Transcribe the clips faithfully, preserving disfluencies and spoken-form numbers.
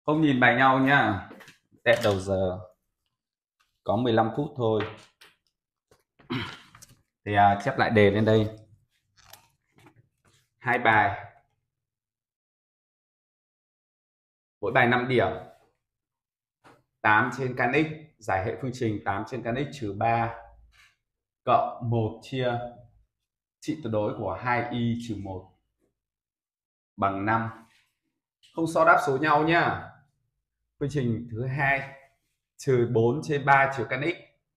Không nhìn bài nhau nhá. Test đầu giờ có mười lăm phút thôi. Thì à, chép lại đề lên đây. Hai bài. Mỗi bài năm điểm. tám trên căn x, giải hệ phương trình tám trên căn x trừ ba cộng một chia trị tuyệt đối của hai y trừ một bằng năm. Không so đáp số nhau nhá. Phương trình thứ hai trừ bốn trên ba trừ căn x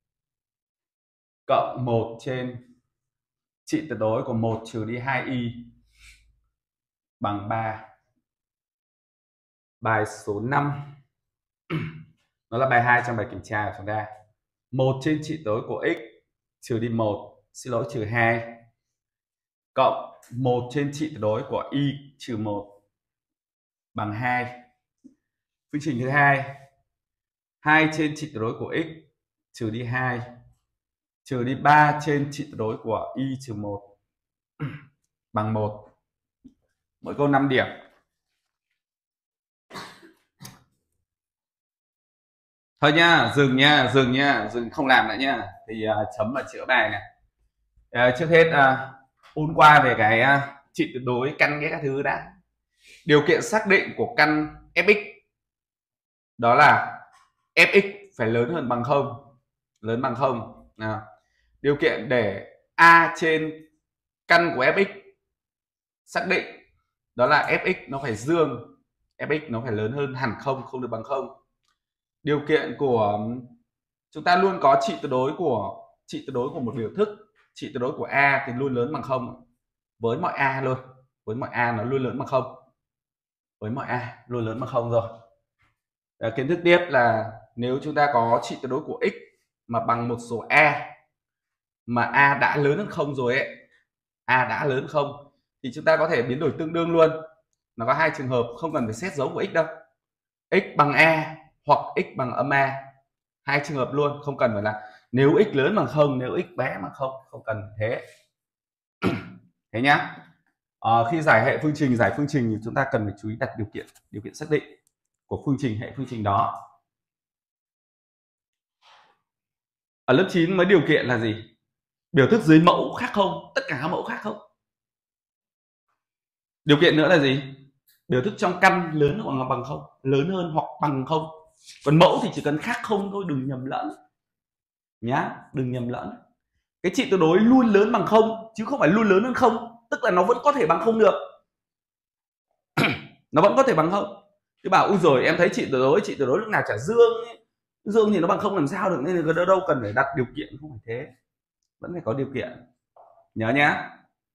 cộng một trên trị tuyệt đối của một trừ đi hai y bằng ba. Bài số năm nó là bài hai trong bài kiểm tra của chúng ta. một trên trị tuyệt đối của x trừ đi một, xin lỗi trừ hai cộng một trên trị tuyệt đối của y trừ một bằng hai. Phương trình thứ hai, hai trên trị tuyệt đối của x trừ đi hai trừ đi ba trên trị tuyệt đối của y trừ một bằng một. Mỗi câu năm điểm. Thôi nha, dừng nha, dừng nha, dừng không làm nữa nha. Thì uh, chấm và chữa bài này. Uh, trước hết uh, ôn qua về cái uh, trị tuyệt đối căn cái các thứ đã. Điều kiện xác định của căn fx đó là fx phải lớn hơn bằng không, lớn bằng không. Nào, điều kiện để a trên căn của fx xác định đó là fx nó phải dương, fx nó phải lớn hơn hẳn không, không được bằng không. Điều kiện của chúng ta luôn có trị tuyệt đối của trị tuyệt đối của một biểu thức, trị tuyệt đối của a thì luôn lớn bằng không với mọi a luôn, với mọi a nó luôn lớn bằng không, với mọi a luôn lớn bằng không rồi. À, kiến thức tiếp là nếu chúng ta có trị tuyệt đối của x mà bằng một số a mà a đã lớn hơn không rồi ấy, a đã lớn hơn không thì chúng ta có thể biến đổi tương đương luôn. Nó có hai trường hợp, không cần phải xét dấu của x đâu, x bằng a hoặc x bằng âm a, hai trường hợp luôn, không cần phải là nếu x lớn bằng không, nếu x bé bằng không, không cần thế. Thế nhá. À, khi giải hệ phương trình, giải phương trình thì chúng ta cần phải chú ý đặt điều kiện, điều kiện xác định của phương trình, hệ phương trình đó. Ở lớp chín mới điều kiện là gì? Biểu thức dưới mẫu khác không, tất cả các mẫu khác không. Điều kiện nữa là gì? Biểu thức trong căn lớn hoặc bằng không, lớn hơn hoặc bằng không. Còn mẫu thì chỉ cần khác không thôi, đừng nhầm lẫn nhá, đừng nhầm lẫn. Cái trị tuyệt đối luôn lớn bằng không chứ không phải luôn lớn hơn không, tức là nó vẫn có thể bằng không được. Nó vẫn có thể bằng không. Chứ bảo ui rồi em thấy trị tuyệt đối, trị tuyệt đối lúc nào chả dương ấy. Dương thì nó bằng không làm sao được, nên là đâu cần phải đặt điều kiện, không phải thế, vẫn phải có điều kiện, nhớ nhá.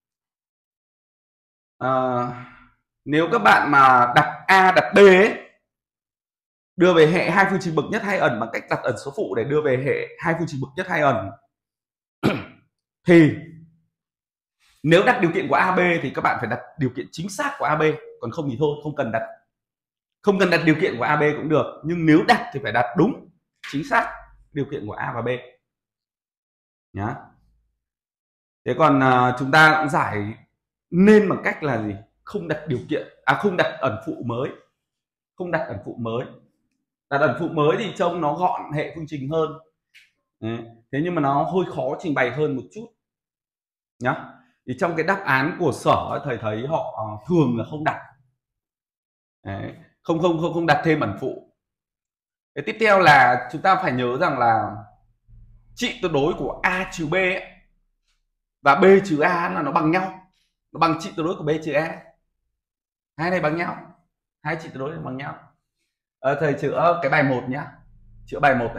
À, nếu các bạn mà đặt a đặt b ấy, đưa về hệ hai phương trình bậc nhất hai ẩn bằng cách đặt ẩn số phụ để đưa về hệ hai phương trình bậc nhất hai ẩn thì nếu đặt điều kiện của a b thì các bạn phải đặt điều kiện chính xác của a b, còn không thì thôi, không cần đặt, không cần đặt điều kiện của a b cũng được, nhưng nếu đặt thì phải đặt đúng chính xác điều kiện của a và b nhá. Thế còn uh, chúng ta cũng giải nên bằng cách là gì? Không đặt điều kiện, à không đặt ẩn phụ mới, không đặt ẩn phụ mới. Đặt ẩn phụ mới thì trông nó gọn hệ phương trình hơn. Đấy. Thế nhưng mà nó hơi khó trình bày hơn một chút nhá. Thì trong cái đáp án của sở thầy thấy họ thường là không đặt. Đấy. Không không không không đặt thêm ẩn phụ. Cái tiếp theo là chúng ta phải nhớ rằng là trị tuyệt đối của a trừ b ấy, và b trừ a là nó bằng nhau, nó bằng trị tuyệt đối của b trừ a, hai này bằng nhau, hai trị tuyệt đối bằng nhau. À, thầy chữa cái bài một nhá, chữa bài một này.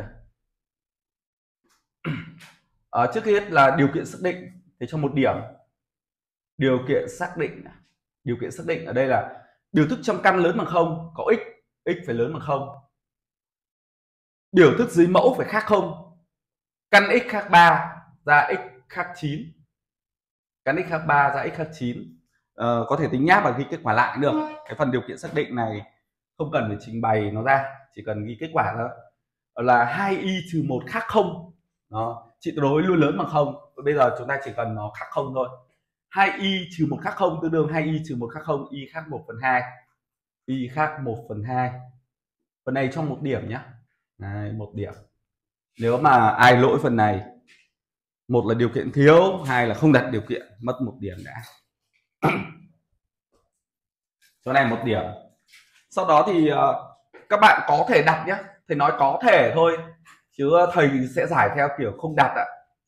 À, trước hết là điều kiện xác định thì cho một điểm. Điều kiện xác định, điều kiện xác định ở đây là biểu thức trong căn lớn bằng không, có x, x phải lớn bằng không. Biểu thức dưới mẫu phải khác không, căn x khác ba ra x khác chín, căn x khác ba ra x khác chín. Ờ, có thể tính nháp và ghi kết quả lại cũng được. Cái phần điều kiện xác định này không cần phải trình bày nó ra, chỉ cần ghi kết quả thôi. Là hai y trừ một khác không, đó, trị tuyệt đối luôn lớn bằng không. Bây giờ chúng ta chỉ cần nó khác không thôi. hai y trừ một khác không tương đương hai y trừ một khác không, y khác một phần hai, y khác một phần hai. Phần này cho một điểm nhá. Đấy, một điểm. Nếu mà ai lỗi phần này, một là điều kiện thiếu, hai là không đặt điều kiện, mất một điểm đã. Chỗ này một điểm. Sau đó thì uh, các bạn có thể đặt nhé. Thầy nói có thể thôi, chứ thầy sẽ giải theo kiểu không đặt ạ.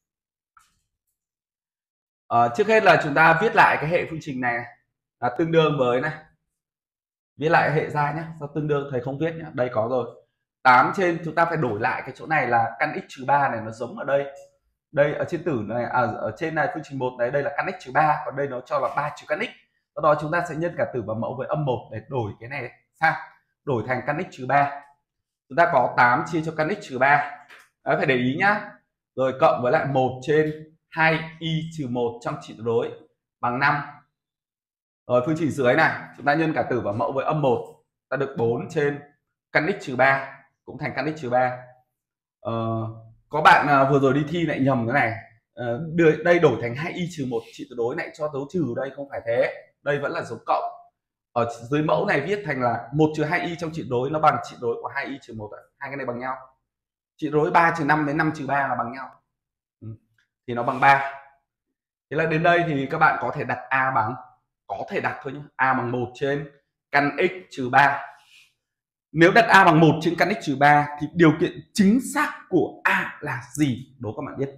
Uh, trước hết là chúng ta viết lại cái hệ phương trình này, này. Là tương đương với này. Viết lại hệ ra nhé. Sao tương đương thầy không viết nhé. Đây có rồi. tám trên chúng ta phải đổi lại cái chỗ này là căn x trừ ba này nó giống ở đây. Đây ở trên tử này, à, ở trên này phương trình một này, đây là căn x trừ ba, còn đây nó cho là ba trừ căn x. Sau đó chúng ta sẽ nhân cả tử và mẫu với âm một để đổi cái này sang, đổi thành căn x trừ ba. Chúng ta có tám chia cho căn x trừ ba. Đấy, phải để ý nhá. Rồi cộng với lại một trên hai y trừ một trong trị tuyệt đối bằng năm. Rồi phương trình dưới này, chúng ta nhân cả tử và mẫu với âm một, ta được bốn trên căn x trừ ba cũng thành căn x trừ ba. Ờ, có bạn uh, vừa rồi đi thi lại nhầm cái này. Uh, đưa, đây đổi thành hai y trừ một trị tuyệt đối lại cho dấu trừ, đây không phải thế. Đây vẫn là dấu cộng. Ở dưới mẫu này viết thành là một trừ hai y trong trị tuyệt đối nó bằng trị tuyệt đối của hai y trừ một. Hai cái này bằng nhau. Trị tuyệt đối ba trừ năm đến năm trừ ba là bằng nhau. Ừ. Thì nó bằng ba. Thế là đến đây thì các bạn có thể đặt A bằng, có thể đặt thôi nhé, A bằng một trên căn x trừ ba. Nếu đặt A bằng một trên căn x trừ ba thì điều kiện chính xác của A là gì? Đố các bạn biết.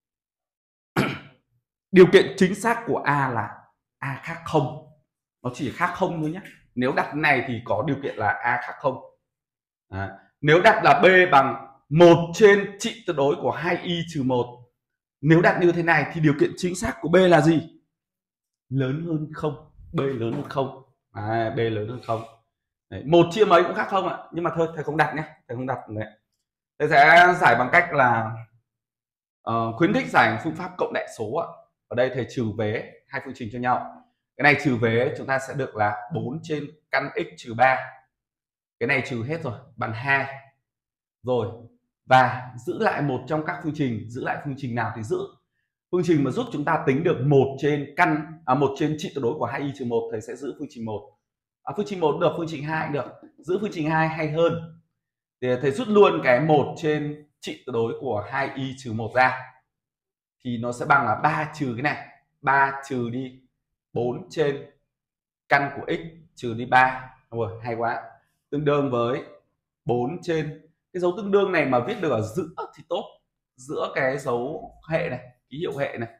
Điều kiện chính xác của A là A khác không. Nó chỉ khác không thôi nhé. Nếu đặt này thì có điều kiện là A khác không. À, nếu đặt là B bằng một trên trị tuyệt đối của hai y trừ một. Nếu đặt như thế này thì điều kiện chính xác của B là gì? Lớn hơn không. B lớn hơn không. À, B lớn hơn không. Đấy, một chia mấy cũng khác không ạ. Nhưng mà thôi thầy không đặt nhé. Thầy không đặt đấy. Thầy sẽ giải bằng cách là uh, khuyến khích giải phương pháp cộng đại số ạ. Ở đây thầy trừ vế hai phương trình cho nhau. Cái này trừ vế chúng ta sẽ được là bốn trên căn x trừ ba. Cái này trừ hết rồi, bằng hai. Rồi, và giữ lại một trong các phương trình. Giữ lại phương trình nào thì giữ. Phương trình mà giúp chúng ta tính được một trên căn à, một trên trị tuyệt đối của hai y trừ một, thầy sẽ giữ phương trình một. À, phương trình một được, phương trình hai được. Giữ phương trình hai hay hơn. Thì thầy rút luôn cái một trên trị tuyệt đối của hai y trừ một ra. Thì nó sẽ bằng là ba trừ cái này. ba trừ đi bốn trên căn của x trừ đi ba. Rồi, hay quá. Tương đương với bốn trên, cái dấu tương đương này mà viết được ở giữa thì tốt. Giữa cái dấu hệ này, ký hiệu hệ này.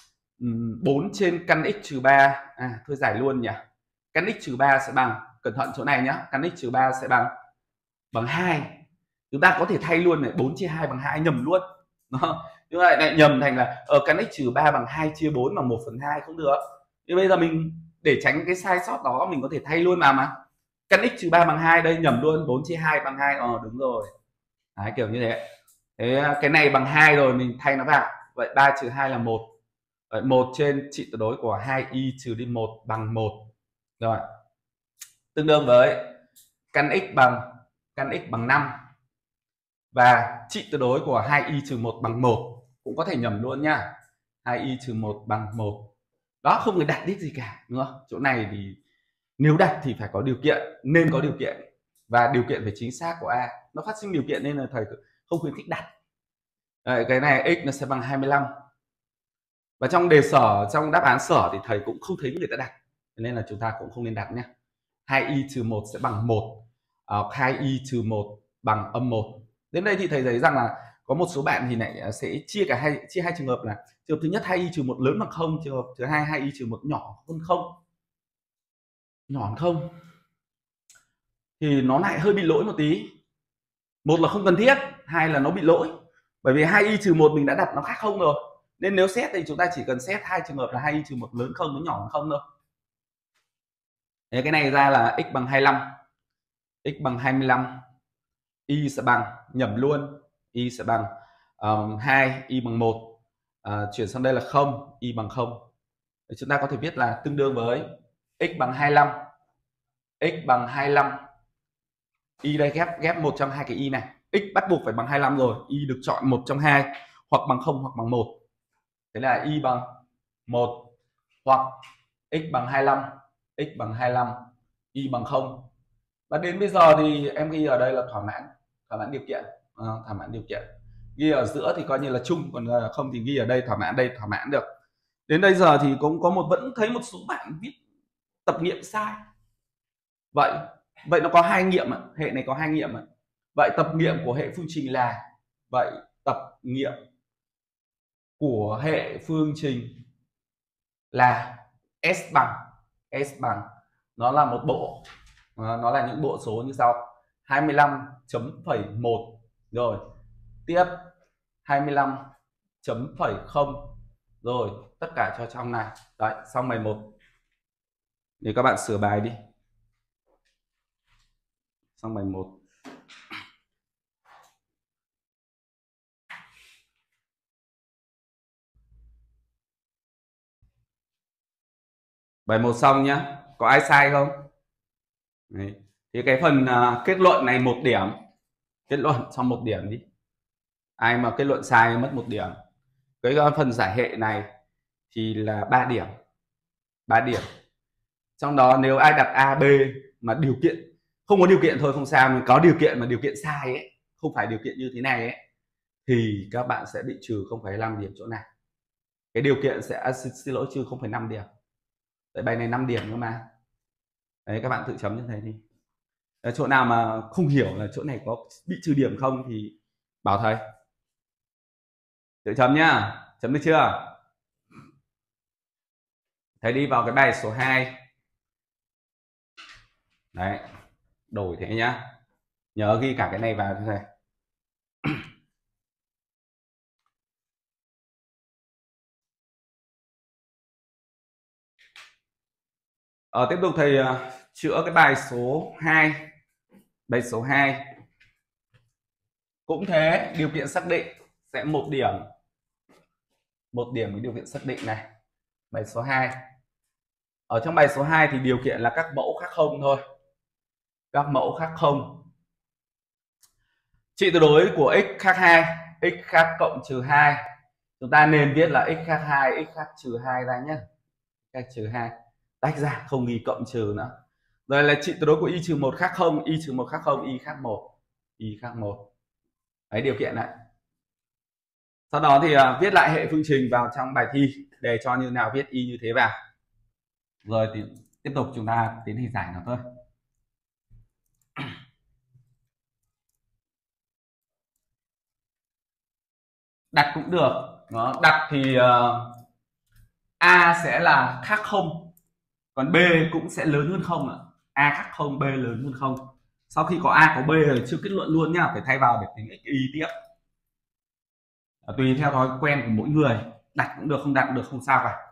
bốn trên căn x trừ ba. À, thôi giải luôn nhỉ. Căn x trừ ba sẽ bằng, cẩn thận chỗ này nhá, căn x trừ ba sẽ bằng bằng hai. Chúng ta có thể thay luôn này, bốn chia hai bằng hai, nhầm luôn. Đó. Nhưng lại lại nhầm thành là ở căn x trừ ba bằng hai chia bốn bằng một phần hai, không được. Nhưng bây giờ mình để tránh cái sai sót đó, mình có thể thay luôn mà mà. Căn x trừ ba bằng hai, đây nhầm luôn, bốn chia hai bằng hai. Ờ đúng rồi. Đấy, kiểu như thế. Thế cái này bằng hai rồi mình thay nó vào. Vậy ba trừ hai là một. Vậy một trên trị tuyệt đối của hai y trừ đi một bằng một. Rồi. Tương đương với căn x bằng căn x bằng năm. Và trị tuyệt đối của hai y trừ một bằng một. Cũng có thể nhầm luôn nhá. hai y trừ một bằng một. Đó, không phải đặt đích gì cả, đúng không? Chỗ này thì nếu đặt thì phải có điều kiện, nên có điều kiện. Và điều kiện về chính xác của A. Nó phát sinh điều kiện nên là thầy không khuyến khích đặt. Đấy, cái này x nó sẽ bằng hai mươi lăm. Và trong đề sở, trong đáp án sở thì thầy cũng không thấy người ta đặt. Nên là chúng ta cũng không nên đặt nhé. hai y trừ một sẽ bằng một. uh, hai y trừ một bằng âm một. Đến đây thì thầy thấy rằng là có một số bạn thì lại sẽ chia cả hai chia hai trường hợp là trường hợp thứ nhất hai y trừ một lớn bằng không, trường hợp thứ hai hai y trừ một nhỏ hơn không. Nhỏ hơn không thì nó lại hơi bị lỗi một tí. Một là không cần thiết, hai là nó bị lỗi. Bởi vì hai y trừ một mình đã đặt nó khác không rồi. Nên nếu xét thì chúng ta chỉ cần xét hai trường hợp là hai y trừ một lớn không với nhỏ hơn không thôi. Thế cái này ra là x bằng hai mươi lăm. X bằng hai mươi lăm. Y sẽ bằng, nhẩm luôn. Y sẽ bằng um, hai, y bằng một. Uh, chuyển sang đây là không, y bằng không. Để chúng ta có thể viết là tương đương với x bằng hai mươi lăm. X bằng hai mươi lăm. Y đây ghép ghép một trong hai cái y này. X bắt buộc phải bằng hai mươi lăm rồi. Y được chọn một trong hai. Hoặc bằng không hoặc bằng một. Thế là y bằng một. Hoặc x bằng hai mươi lăm. X bằng hai mươi lăm. Y bằng không. Và đến bây giờ thì em ghi ở đây là thỏa mãn, thỏa mãn điều kiện, à, thỏa mãn điều kiện. Ghi ở giữa thì coi như là chung, còn không thì ghi ở đây thỏa mãn, đây thỏa mãn được. Đến bây giờ thì cũng có một vẫn thấy một số bạn viết tập nghiệm sai. Vậy vậy nó có hai nghiệm ạ, hệ này có hai nghiệm ạ. Vậy tập nghiệm của hệ phương trình là vậy tập nghiệm của hệ phương trình là S bằng S bằng nó là một bộ, nó là những bộ số như sau: hai mươi lăm chấm phẩy một, rồi tiếp hai mươi lăm chấm phẩy không, rồi tất cả cho trong này. Đấy, xong bài một. Để các bạn sửa bài đi. Xong bài một. Bài một xong nhá. Có ai sai không? Đấy. Thì cái phần uh, kết luận này một điểm. Kết luận xong một điểm đi. Ai mà kết luận sai mất một điểm. Cái phần giải hệ này thì là ba điểm. ba điểm. Trong đó nếu ai đặt A, B mà điều kiện không có điều kiện thôi không sao, nhưng có điều kiện mà điều kiện sai ấy, không phải điều kiện như thế này ấy, thì các bạn sẽ bị trừ không phẩy năm điểm chỗ này. Cái điều kiện sẽ à, xin, xin lỗi trừ không phẩy năm điểm. Tại bài này năm điểm cơ mà. Đấy, các bạn tự chấm như thế đi. Đấy, chỗ nào mà không hiểu là chỗ này có bị trừ điểm không thì bảo thầy. Tự chấm nhá. Chấm được chưa? Thầy đi vào cái bài số hai. Đấy, đổi thế nhá. Nhớ ghi cả cái này vào cho thầy. Ờ, tiếp tục thầy uh, chữa cái bài số hai. Bài số hai cũng thế, điều kiện xác định sẽ một điểm. Một điểm với điều kiện xác định này. Bài số hai. Ở trong bài số hai thì điều kiện là các mẫu khác không thôi. Các mẫu khác không. Trị tuyệt đối của x khác hai, x khác cộng trừ hai. Chúng ta nên viết là x khác hai, x khác trừ hai ra nhé. Khác trừ hai. Tách ra, không ghi cộng trừ nữa. Rồi là trị tuyệt đối của y trừ một khác không, y trừ một khác không, y khác một, y khác một. Đấy, điều kiện này. Sau đó thì uh, viết lại hệ phương trình vào trong bài thi để cho như nào viết y như thế vào. Rồi thì tiếp tục chúng ta tiến hành giải nó thôi. Đặt cũng được. Đó, đặt thì uh, A sẽ là khác không, còn B cũng sẽ lớn hơn không ạ. A khác không, B lớn hơn không. Sau khi có A có B rồi chưa kết luận luôn nhá, phải thay vào để tính x y tiếp. À, tùy theo thói quen của mỗi người, đặt cũng được không đặt cũng được không sao cả.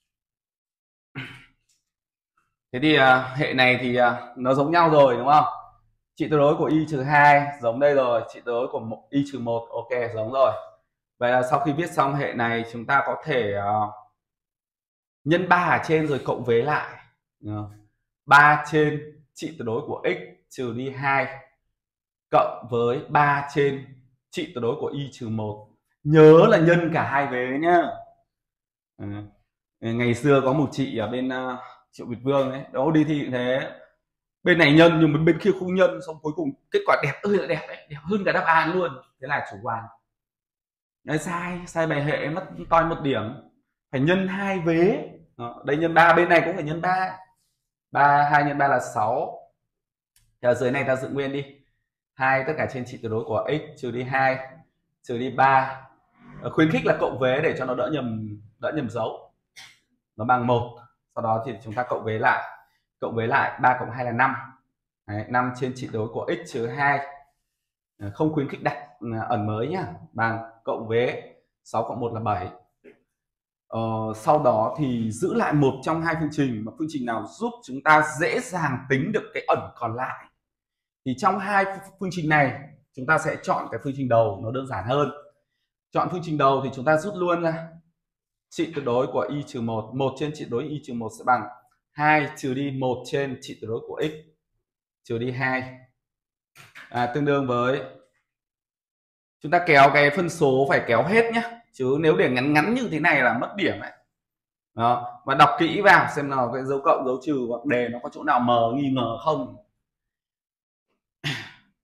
Thế thì uh, hệ này thì uh, nó giống nhau rồi đúng không? Trị tuyệt đối của y trừ hai giống đây rồi, trị tuyệt đối của y trừ một ok giống rồi. Vậy là sau khi viết xong hệ này chúng ta có thể uh, nhân ba ở trên rồi cộng vế lại. ba trên trị tuyệt đối của x trừ đi hai cộng với ba trên trị tuyệt đối của y trừ một. Nhớ là nhân cả hai vế nhá. À, ngày xưa có một chị ở bên uh, Triệu Việt Vương ấy, đó đi thi thế. Bên này nhân nhưng mà bên kia không nhân, xong cuối cùng kết quả đẹp ơi là đẹp đấy, đẹp hơn cả đáp án luôn. Thế là chủ quan. Đấy, sai, sai bài hệ mất toi một điểm. Phải nhân hai vế. Đó, đây nhân ba, bên này cũng phải nhân ba. ba, hai nhân ba là sáu. Thì ở dưới này ta giữ nguyên đi. hai tất cả trên trị tuyệt đối của x trừ đi hai trừ đi ba. Khuyến khích là cộng vế để cho nó đỡ nhầm đỡ nhầm dấu. Nó bằng một. Sau đó thì chúng ta cộng vế lại. Cộng vế lại ba cộng hai là năm. Đấy, năm trên trị tuyệt đối của x trừ hai. Không khuyến khích đặt ẩn mới nhá, bằng cộng vế sáu cộng một là bảy. Ờ, sau đó thì giữ lại một trong hai phương trình, mà phương trình nào giúp chúng ta dễ dàng tính được cái ẩn còn lại. Thì trong hai phương trình này chúng ta sẽ chọn cái phương trình đầu, nó đơn giản hơn. Chọn phương trình đầu thì chúng ta rút luôn ra trị tuyệt đối của y trừ một, một trên trị tuyệt đối y trừ một sẽ bằng hai trừ đi một trên trị tuyệt đối của x trừ đi hai. À, tương đương với, chúng ta kéo cái phân số phải kéo hết nhé, chứ nếu để ngắn ngắn như thế này là mất điểm ấy. Đó, và đọc kỹ vào xem nào cái dấu cộng dấu trừ hoặc đề nó có chỗ nào mờ nghi ngờ không.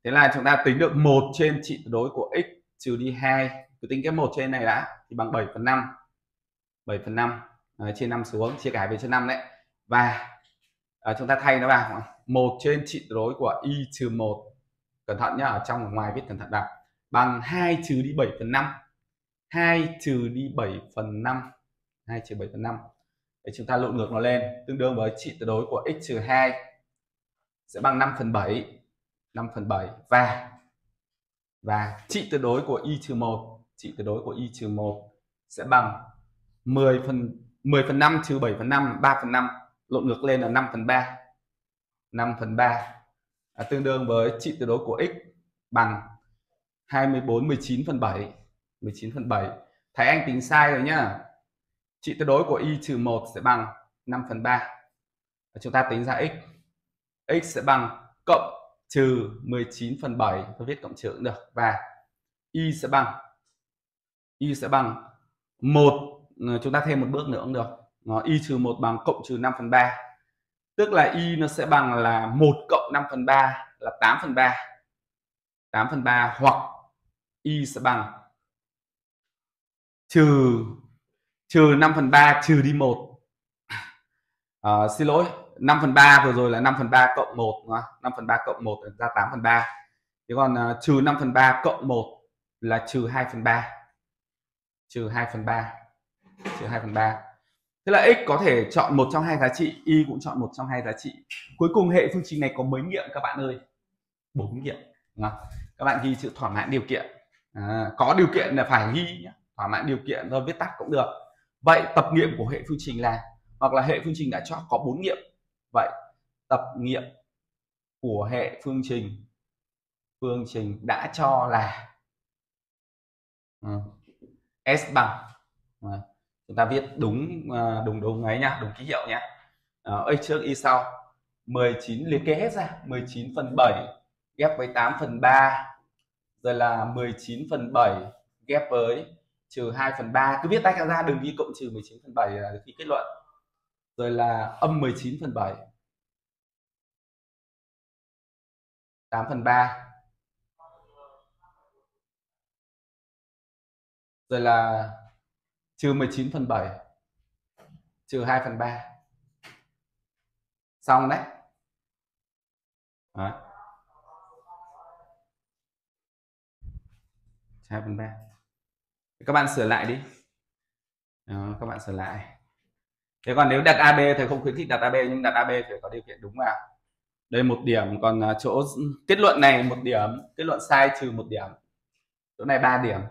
Thế là chúng ta tính được một trên trị tuyệt đối của x trừ đi hai, cứ tính cái một trên này đã, thì bằng bảy phần năm. bảy phần năm à, chia năm xuống, chia cả về cho năm đấy. Và à, chúng ta thay nó vào một trên trị tuyệt đối của y trừ một, cẩn thận nhá, ở trong và ngoài viết cẩn thận vào, bằng hai trừ đi bảy phần năm. hai trừ đi bảy phần năm. hai trừ bảy phần năm. Để chúng ta lộn ngược nó lên, tương đương với trị tuyệt đối của x trừ hai sẽ bằng năm phần bảy. năm phần bảy và và trị tuyệt đối của y trừ một, trị tuyệt đối của y trừ một sẽ bằng mười phần năm trừ bảy phần năm, ba phần năm, lộn ngược lên là năm phần ba. năm phần ba à, tương đương với trị tuyệt đối của x bằng hai mươi bốn, mười chín phần bảy. mười chín phần bảy. Thấy anh tính sai rồi nhá. Trị tuyệt đối của y trừ một sẽ bằng năm phần ba. Và chúng ta tính ra x. X sẽ bằng cộng trừ mười chín phần bảy, tôi viết cộng trừ cũng được, và y sẽ bằng y sẽ bằng một, chúng ta thêm một bước nữa cũng được. Nó y trừ một bằng cộng trừ năm phần ba. Tức là y nó sẽ bằng là một cộng năm phần ba là tám phần ba. tám phần ba, hoặc y sẽ bằng trừ trừ năm phần ba trừ đi một. À, xin lỗi, năm phần ba vừa rồi là năm phần ba cộng một, năm phần ba cộng một ra tám phần ba. Thế còn uh, trừ năm phần ba cộng một là trừ hai phần ba. Trừ hai phần ba. Trừ hai phần ba. Thế là x có thể chọn một trong hai giá trị, y cũng chọn một trong hai giá trị. Cuối cùng hệ phương trình này có mấy nghiệm các bạn ơi? bốn nghiệm. Các bạn ghi chữ thỏa mãn điều kiện. À, có điều kiện là phải ghi nhé. Thỏa mãn điều kiện rồi viết tắt cũng được. Vậy tập nghiệm của hệ phương trình là, hoặc là hệ phương trình đã cho có bốn nghiệm. Vậy tập nghiệm của hệ phương trình phương trình đã cho là uh, S bằng, uh, chúng ta viết đúng uh, đúng đúng ấy nhá, đúng ký hiệu nhá. Uh, x trước y sau. mười chín liệt kê hết ra, mười chín phần bảy ghép với tám phần ba, rồi là mười chín phần bảy ghép với trừ hai phần ba, cứ viết tách ra, đừng ghi cộng trừ mười chín phần bảy là khi kết luận. Rồi là âm mười chín phần bảy, tám phần ba, rồi là trừ mười chín phần bảy, trừ hai phần ba. Xong đấy. Đấy. hai phần ba. Các bạn sửa lại đi. Đó, các bạn sửa lại. Thế còn nếu đặt a bê thì không khuyến khích đặt a bê, nhưng đặt a bê phải có điều kiện đúng vào. Đây một điểm, còn chỗ kết luận này một điểm, kết luận sai trừ một điểm. Chỗ này ba điểm.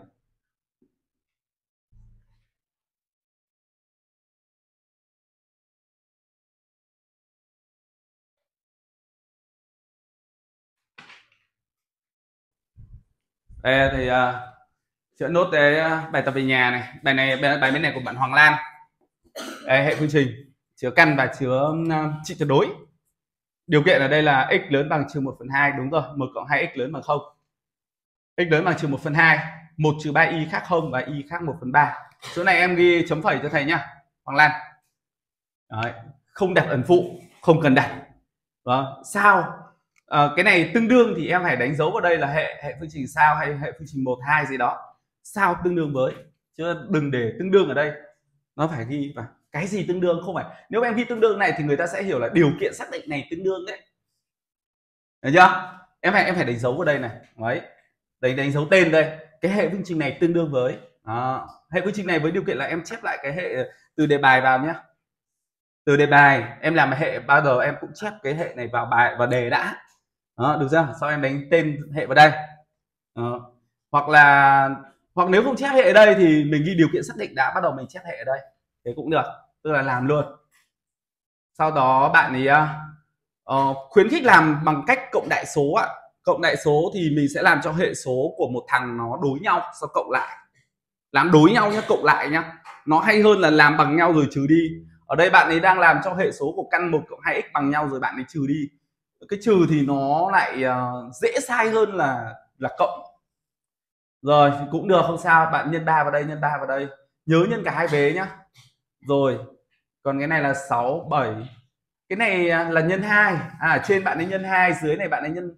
Đây thì uh, chữa nốt cái uh, bài tập về nhà này. Bài này bài bên này của bạn Hoàng Lan. Đây, hệ phương trình chứa căn và chứa uh, trị tuyệt đối. Điều kiện ở đây là x lớn bằng trừ một phần hai, đúng rồi, một cộng hai x lớn bằng không. X lớn bằng trừ một phần hai, một trừ ba y khác không và y khác một phần ba. Chỗ này em ghi chấm phẩy cho thầy nhá, Hoàng Lan. Đấy, không đặt ẩn phụ, không cần đặt. Đó, sao? À, cái này tương đương thì em phải đánh dấu vào đây là hệ hệ phương trình sao hay hệ phương trình một hai gì đó. Sao tương đương với, chứ đừng để tương đương ở đây. Nó phải ghi vào cái gì tương đương, không phải. Nếu em ghi tương đương này thì người ta sẽ hiểu là điều kiện xác định này tương đương đấy. Được chưa? Em phải em phải đánh dấu vào đây này. Đấy. Đánh đánh dấu tên đây. Cái hệ phương trình này tương đương với. Đó. Hệ phương trình này với điều kiện là em chép lại cái hệ từ đề bài vào nhé. Từ đề bài em làm hệ bao giờ em cũng chép cái hệ này vào bài vào đề đã. Đó, được chưa? Sau em đánh tên hệ vào đây. Đó. Hoặc là hoặc nếu không chép hệ ở đây thì mình ghi điều kiện xác định đã, bắt đầu mình chép hệ ở đây. Thế cũng được, tức là làm luôn. Sau đó bạn ấy uh, khuyến khích làm bằng cách cộng đại số ạ. Cộng đại số thì mình sẽ làm cho hệ số của một thằng nó đối nhau, sau cộng lại. Làm đối nhau nhá, cộng lại nhá. Nó hay hơn là làm bằng nhau rồi trừ đi. Ở đây bạn ấy đang làm cho hệ số của căn một cộng hai x bằng nhau rồi bạn ấy trừ đi. Cái trừ thì nó lại uh, dễ sai hơn là là cộng. Rồi cũng được, không sao, bạn nhân ba vào đây, nhân ba vào đây. Nhớ nhân cả hai vế nhá. Rồi, còn cái này là sáu, bảy. Cái này là nhân hai. À, trên bạn ấy nhân hai, dưới này bạn ấy nhân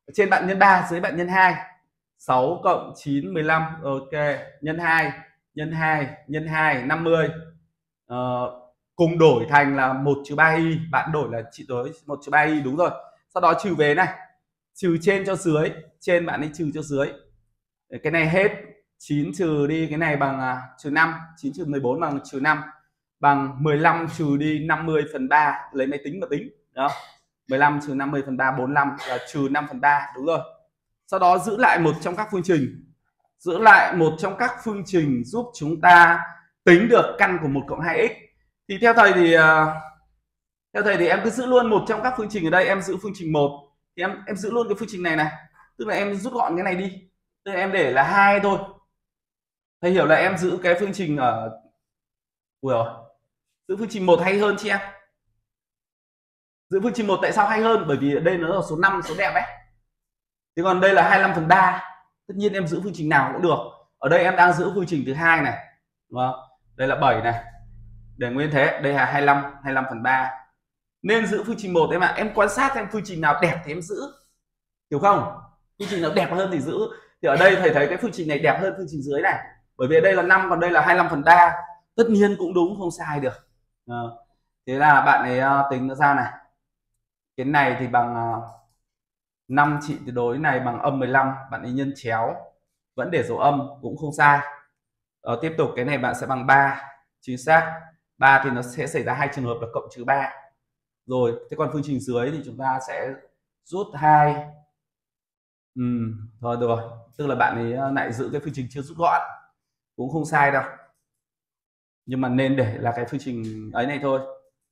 Trên bạn nhân ba, dưới bạn nhân hai. sáu cộng chín mười lăm. Ok, nhân hai, nhân hai, nhân hai năm mươi. Ờ, cùng đổi thành là một trừ ba y, bạn đổi là trị đối một trừ ba y, đúng rồi. Sau đó trừ về này, trừ trên cho dưới, trên bạn ấy trừ cho dưới. Cái này hết, chín trừ đi cái này bằng à, trừ năm, chín trừ mười bốn bằng trừ năm, bằng mười lăm trừ đi năm mươi phần ba, lấy máy tính mà tính. Đó. mười lăm trừ năm mươi phần ba, bốn mươi lăm là trừ năm phần ba, đúng rồi. Sau đó giữ lại một trong các phương trình. Giữ lại một trong các phương trình giúp chúng ta tính được căn của một cộng hai x. Thì theo thầy thì uh, theo thầy thì em cứ giữ luôn một trong các phương trình ở đây, em giữ phương trình một thì em em giữ luôn cái phương trình này này. Tức là em rút gọn cái này đi. Tức là em để là hai thôi. Thầy hiểu là em giữ cái phương trình ở Ui rồi. Giữ phương trình một hay hơn chị em. Giữ phương trình một tại sao hay hơn? Bởi vì ở đây nó là số năm, số đẹp ấy. Thế còn đây là hai mươi lăm phần ba. Tất nhiên em giữ phương trình nào cũng được. Ở đây em đang giữ phương trình thứ hai này. Đúng không? Đây là bảy này. Để nguyên thế, đây là hai mươi lăm, hai mươi lăm phần ba. Nên giữ phương trình một đấy mà. Em quan sát xem phương trình nào đẹp thì em giữ. Hiểu không? Phương trình nào đẹp hơn thì giữ. Thì ở đây thầy thấy cái phương trình này đẹp hơn phương trình dưới này. Bởi vì đây là năm, còn đây là hai mươi lăm phần ba. Tất nhiên cũng đúng, không sai được. À, thế là bạn ấy uh, tính nó ra này. Cái này thì bằng uh, năm trị tuyệt đối này bằng âm mười lăm, bạn ấy nhân chéo vẫn để dấu âm cũng không sai. Ờ, tiếp tục cái này bạn sẽ bằng ba, chính xác. ba thì nó sẽ xảy ra hai trường hợp là cộng trừ ba. Rồi, thế còn phương trình dưới thì chúng ta sẽ rút hai. Ừ, thôi được rồi, tức là bạn ấy lại giữ cái phương trình chưa rút gọn cũng không sai đâu. Nhưng mà nên để là cái phương trình ấy này thôi.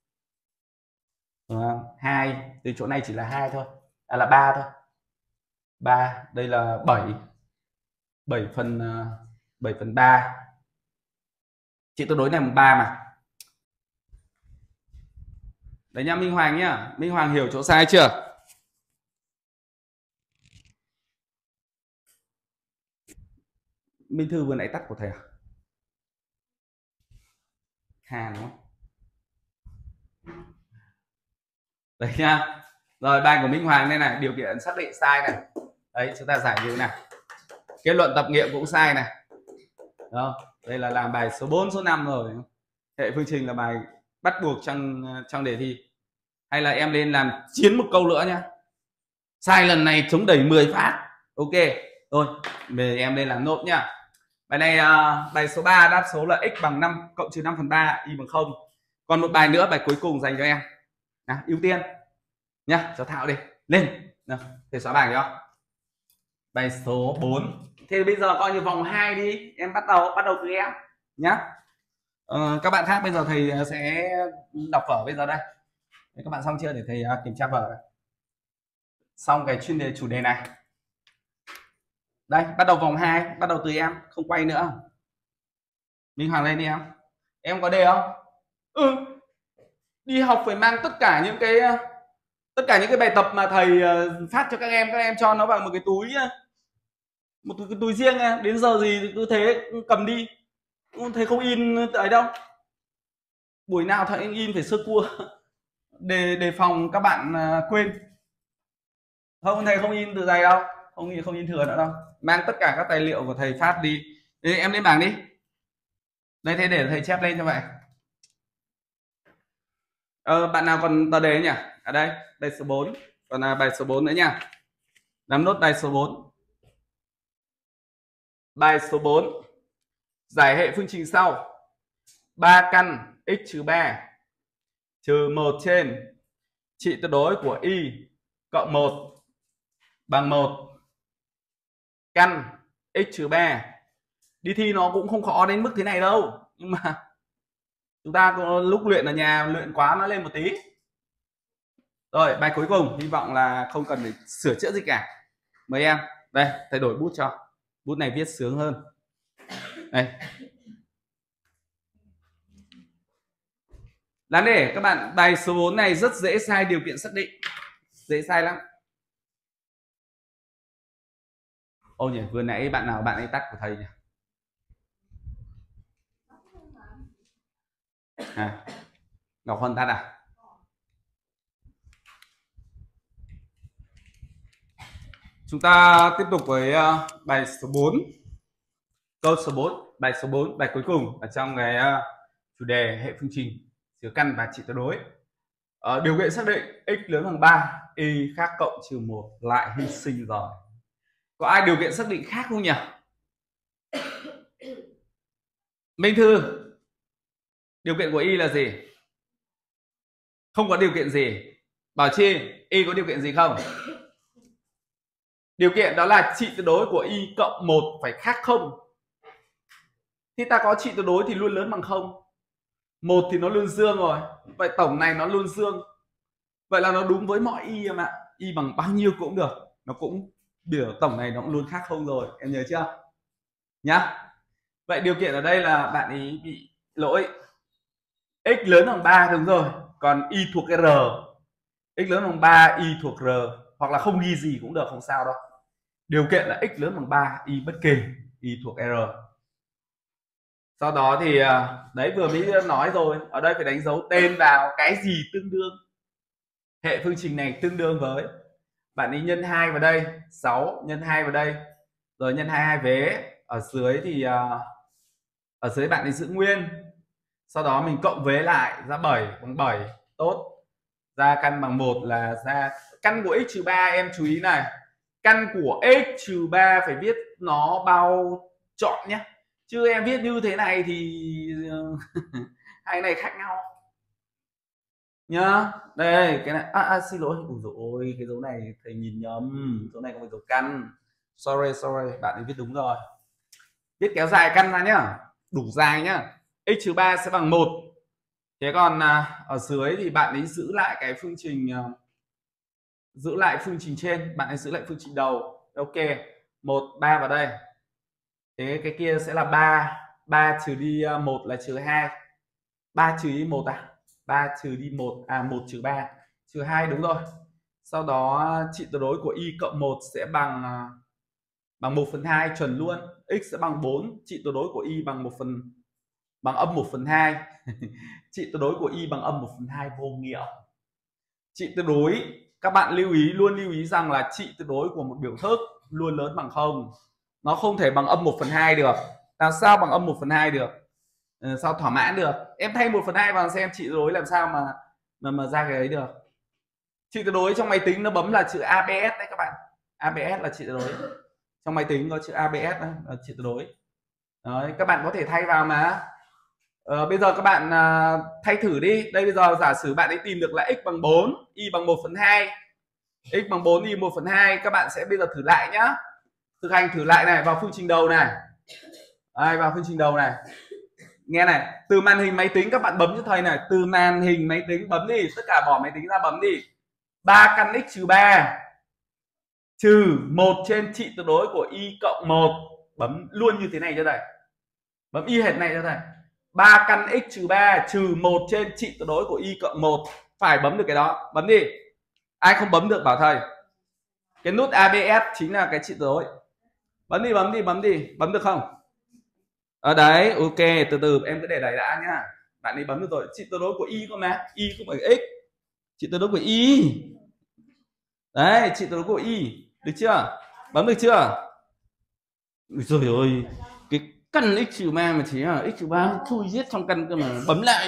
hai, từ chỗ này chỉ là hai thôi, à là ba thôi. ba, đây là bảy. bảy phần bảy phần ba. Trị tuyệt đối này bằng ba mà. Đấy nha Minh Hoàng nhá. Minh Hoàng hiểu chỗ sai chưa? Minh Thư vừa nãy tắt của thầy à? Hà đúng không? Đấy nha. Rồi bài của Minh Hoàng đây này, điều kiện xác định sai này. Đấy, chúng ta giải như này. Kết luận tập nghiệm cũng sai này. Đó. Đây là làm bài số bốn, số năm rồi. Hệ phương trình là bài bắt buộc trong trong đề thi. Hay là em lên làm chiến một câu nữa nhá. Sai lần này chống đẩy mười phát. Ok. Thôi, về em lên làm nốt nhá. Bài này uh, bài số ba đáp số là x bằng năm cộng trừ năm phần ba, y bằng không. Còn một bài nữa, bài cuối cùng dành cho em. Nào, ưu tiên nhá, cho Thảo đi. Lên. Nào, thầy xóa bài không? Bài số bốn. Thế bây giờ coi như vòng hai đi, em bắt đầu bắt đầu từ em nhá. Ờ, các bạn khác bây giờ thầy sẽ đọc vở bây giờ đây. Các bạn xong chưa để thầy kiểm tra vở. Xong cái chuyên đề chủ đề này. Đây, bắt đầu vòng hai, bắt đầu từ em, không quay nữa. Minh Hoàng lên đi em. Em có đề không? Ừ. Đi học phải mang tất cả những cái tất cả những cái bài tập mà thầy phát cho các em, các em cho nó vào một cái túi, một cái túi riêng, đến giờ gì thì cứ thế cầm đi. Thầy không in ở đâu. Buổi nào thầy in phải sơ cua để đề phòng các bạn quên. Không, thầy không in từ giày đâu, không in không in thừa nữa đâu. Mang tất cả các tài liệu của thầy phát đi. Thế em lên bảng đi. Đây, thế để thầy chép lên cho vậy. Ờ, bạn nào còn tờ đề nhỉ? À đây, bài số bốn. Còn là bài số bốn nữa nha. Làm nốt bài số bốn. Bài số bốn. Giải hệ phương trình sau. ba căn x trừ ba trừ một trên trị tuyệt đối của y cộng một bằng một căn x trừ ba. Đi thi nó cũng không khó đến mức thế này đâu. Nhưng mà chúng ta có lúc luyện ở nhà luyện quá nó lên một tí. Rồi, bài cuối cùng hy vọng là không cần phải sửa chữa gì cả. Mời em. Đây, thầy đổi bút cho. Bút này viết sướng hơn. Đây. Đáng để các bạn, bài số bốn này rất dễ sai điều kiện xác định. Dễ sai lắm. Ôi nhỉ, vừa nãy bạn nào bạn ấy tắt của thầy nhỉ? À, Ngọc Hân tắt à? Chúng ta tiếp tục với uh, bài số bốn. Câu số bốn, bài số bốn, bài cuối cùng ở trong cái uh, chủ đề hệ phương trình chứa căn và trị tuyệt đối. Uh, điều kiện xác định x lớn bằng ba, y khác cộng trừ một lại hy sinh rồi. Có ai điều kiện xác định khác không nhỉ? Minh Thư, điều kiện của y là gì? Không có điều kiện gì. Bảo Chi, y có điều kiện gì không? Điều kiện đó là trị tuyệt đối của y cộng một phải khác không. Khi ta có trị tuyệt đối thì luôn lớn bằng không. Một thì nó luôn dương rồi. Vậy tổng này nó luôn dương. Vậy là nó đúng với mọi y em ạ. Y bằng bao nhiêu cũng được. Nó cũng biểu tổng này nó cũng luôn khác không rồi. Em nhớ chưa? Nhá. Vậy điều kiện ở đây là bạn ấy bị lỗi. X lớn bằng ba đúng rồi. Còn y thuộc R. X lớn bằng ba, y thuộc R. Hoặc là không ghi gì cũng được, không sao đâu. Điều kiện là x lớn bằng ba, y bất kỳ, y thuộc R. Sau đó thì đấy vừa mới nói rồi, ở đây phải đánh dấu tên vào cái gì tương đương. Hệ phương trình này tương đương với, bạn ấy nhân hai vào đây, sáu nhân hai vào đây, rồi nhân hai mươi hai vế. Ở dưới thì ở dưới bạn ấy giữ nguyên. Sau đó mình cộng vế lại ra bảy bằng bảy, tốt. Ra căn bằng một là ra căn của x trừ ba, em chú ý này. Căn của x trừ ba phải viết nó bao trọn nhé. Chứ em viết như thế này thì hai này khác nhau nhá. Đây cái này à, à xin lỗi, ủa rồi cái dấu này thầy nhìn nhầm, dấu này không phải dấu căn. Sorry sorry, bạn ấy viết đúng rồi. Viết kéo dài căn ra nhá, đủ dài nhá. X trừ ba sẽ bằng một. Thế còn à, ở dưới thì bạn ấy giữ lại cái phương trình à, giữ lại phương trình trên, bạn ấy giữ lại phương trình đầu. Ok, một ba vào đây. Thế cái kia sẽ là ba, ba trừ đi một là trừ hai. ba trừ đi một à? ba trừ đi một à, một trừ ba, trừ hai đúng rồi. Sau đó trị tuyệt đối của y cộng một sẽ bằng bằng một phần hai chuẩn luôn. X sẽ bằng bốn, trị tuyệt đối của y bằng một phần bằng âm một phần hai. Trị tuyệt đối của y bằng âm một phần hai vô nghĩa. Trị tuyệt đối các bạn lưu ý, luôn lưu ý rằng là trị tuyệt đối của một biểu thức luôn lớn bằng không. Nó không thể bằng âm một phần hai được. Làm sao bằng âm một phần hai được? Ừ, sao thỏa mãn được? Em thay một phần hai vào xem trị tuyệt đối làm sao mà mà, mà ra cái ấy được. Trị tuyệt đối trong máy tính nó bấm là chữ a bê ét đấy các bạn. a bê ét là trị tuyệt đối. Trong máy tính có chữ a bê ét đó, là trị tuyệt đối. Đấy, các bạn có thể thay vào mà. Ờ, bây giờ các bạn à, thay thử đi. Đây bây giờ giả sử bạn ấy tìm được là x bằng bốn, y bằng một phần hai. X bằng bốn, y một phần hai. Các bạn sẽ bây giờ thử lại nhá. Thực hành thử lại này, vào phương trình đầu này. Đây, vào phương trình đầu này. Nghe này, từ màn hình máy tính các bạn bấm cho thầy này. Từ màn hình máy tính bấm đi. Tất cả bỏ máy tính ra bấm đi. ba căn x trừ ba trừ một trên trị tuyệt đối của y cộng một. Bấm luôn như thế này cho thầy. Bấm y hệt này cho thầy. ba căn x trừ ba trừ một trên trị tuyệt đối của y cộng một. Phải bấm được cái đó. Bấm đi. Ai không bấm được bảo thầy. Cái nút a bê ét chính là cái trị tuyệt đối. Bấm đi, bấm đi, bấm đi. Bấm được không? Ở đấy, ok, từ từ em cứ để đấy đã nhá. Bạn ấy bấm được rồi. Trị tuyệt đối của y cơ mà. Y không phải x. Trị tuyệt đối của y. Đấy, trị tuyệt đối của y. Được chưa? Bấm được chưa? Rồi ơi, cái căn x trừ ba mà chỉ là x trừ ba chui giết trong căn cơ mà bấm lại.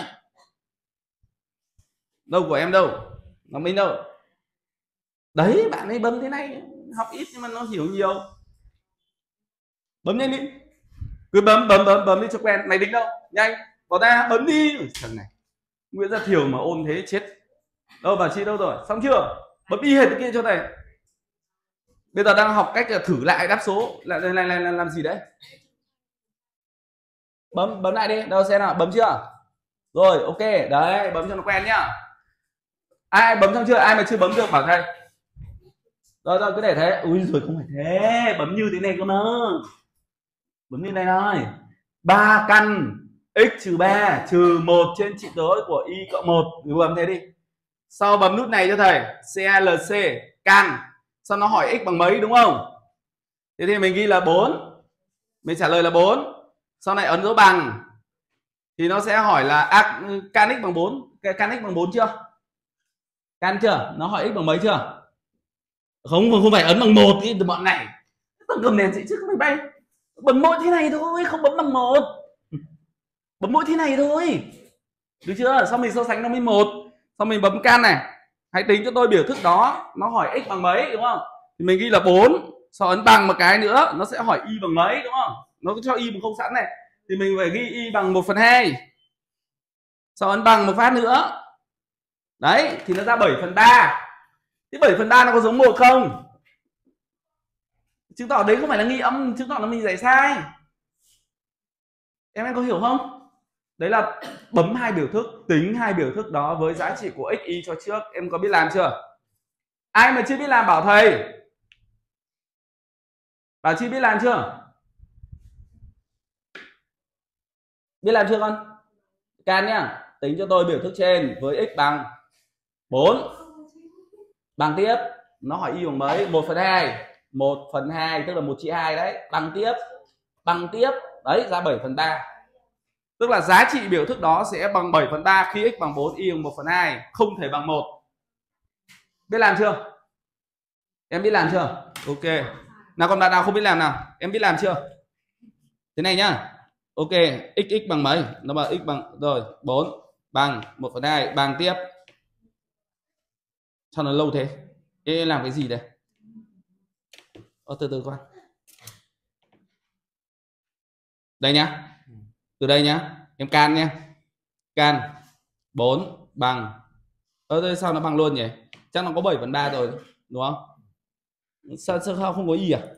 Đâu của em đâu? Ngọc Minh đâu? Đấy, bạn ấy bấm thế này, học ít nhưng mà nó hiểu nhiều. Bấm nhanh đi. Cứ bấm bấm bấm bấm đi cho quen. Máy tính đâu? Nhanh, vào ra bấm đi. Thằng này. Nguyễn Gia Thiều mà ôn thế chết. Đâu bà Chi đâu rồi? Xong chưa? Bấm y hệt cái kia cho thầy. Bây giờ đang học cách là thử lại đáp số. Lại này này là làm gì đấy? Bấm bấm lại đi. Đâu xem nào, bấm chưa? Rồi, ok, đấy, bấm cho nó quen nhá. Ai bấm xong chưa? Ai mà chưa bấm được bảo thầy. Rồi rồi cứ để thế. Ui rồi không phải thế, bấm như thế này cơ mà. Bấm như này thôi. ba căn x trừ ba trừ một trên trị tuyệt đối của y cộng một. Cứ bấm thế đi. Sau bấm nút này cho thầy, xê a lờ xê can. Sau nó hỏi x bằng mấy đúng không? Thế thì mình ghi là bốn. Mình trả lời là bốn. Sau này ấn dấu bằng thì nó sẽ hỏi là à, can x bằng bốn. Can x bằng bốn chưa? Can chưa? Nó hỏi x bằng mấy chưa? Không, không phải ấn bằng một thì bọn này tao cầm đèn chạy trước mày bay, bấm mỗi thế này thôi, không bấm bằng một, bấm mỗi thế này thôi, được chưa? Xong mình so sánh nó với một, xong mình bấm can này, hãy tính cho tôi biểu thức đó, nó hỏi x bằng mấy đúng không, thì mình ghi là bốn, sau ấn bằng một cái nữa nó sẽ hỏi y bằng mấy đúng không, nó cho y bằng không sẵn này thì mình phải ghi y bằng một phần hai, sau ấn bằng một phát nữa đấy thì nó ra bảy phần ba. Thế bảy phần ba nó có giống một không? Chứng tỏ đấy không phải là nghi âm, chứng tỏ là mình giải sai. Em em có hiểu không? Đấy là bấm hai biểu thức, tính hai biểu thức đó với giá trị của x, y cho trước. Em có biết làm chưa? Ai mà chưa biết làm bảo thầy. Bảo Chi biết làm chưa? Biết làm chưa con? Can nhá. Tính cho tôi biểu thức trên với x bằng bốn. Bằng tiếp, nó hỏi y bằng mấy? một phần hai. một phần hai tức là một chia hai đấy, bằng tiếp. Bằng tiếp, đấy ra bảy phần ba. Tức là giá trị biểu thức đó sẽ bằng bảy phần ba khi x bằng bốn, y bằng một phần hai, không thể bằng một. Biết làm chưa? Em biết làm chưa? Ok. Nào còn bạn nào không biết làm nào? Em biết làm chưa? Thế này nhá. Ok, x x bằng mấy? Nó bảo x bằng rồi, bốn bằng một phần hai, bằng tiếp. Sao nó lâu thế? Ê, làm cái gì đây? Ờ, từ từ con. Đây nhá. Từ đây nhá. Em can nhá. Can bốn bằng. Ơ ờ, sao nó bằng luôn nhỉ? Chắc nó có bảy phần ba rồi, đúng không? Sao sao không có y à?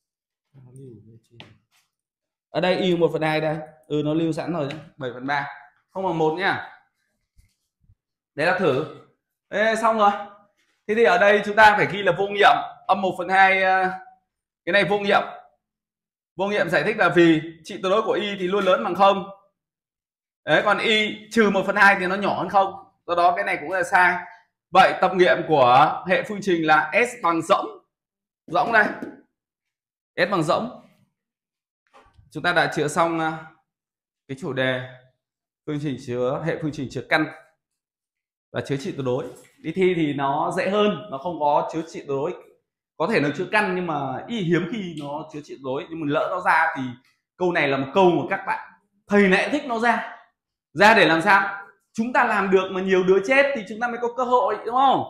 Ở đây y một phần hai đây. Ừ, nó lưu sẵn rồi đấy, bảy phần ba. Không bằng một nhá. Đấy là thử. Ê, xong rồi. Thế thì ở đây chúng ta phải ghi là vô nghiệm, âm một phần hai, cái này vô nghiệm. Vô nghiệm giải thích là vì trị tuyệt đối của y thì luôn lớn bằng không. Đấy, còn y trừ một phần hai thì nó nhỏ hơn không. Do đó cái này cũng là sai. Vậy tập nghiệm của hệ phương trình là S bằng rỗng. Rỗng đây. S bằng rỗng. Chúng ta đã chữa xong cái chủ đề phương trình chứa hệ phương trình chứa căn và chứa trị tuyệt đối. Đi thi thì nó dễ hơn, nó không có chứa trị tuyệt đối. Có thể nó chứa căn nhưng mà y hiếm khi nó chứa trị tuyệt đối. Nhưng mình lỡ nó ra thì câu này là một câu mà các bạn thầy lại thích nó ra. Ra để làm sao? Chúng ta làm được mà nhiều đứa chết thì chúng ta mới có cơ hội, đúng không?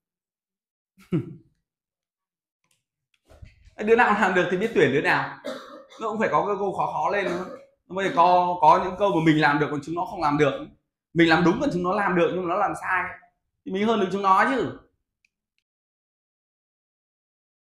Đứa nào làm được thì biết tuyển đứa nào. Nó cũng phải có cái câu khó khó lên nữa. Nó mới có có những câu mà mình làm được còn chúng nó không làm được. Mình làm đúng còn chúng nó làm được nhưng mà nó làm sai thì mình hơn được chúng nó chứ.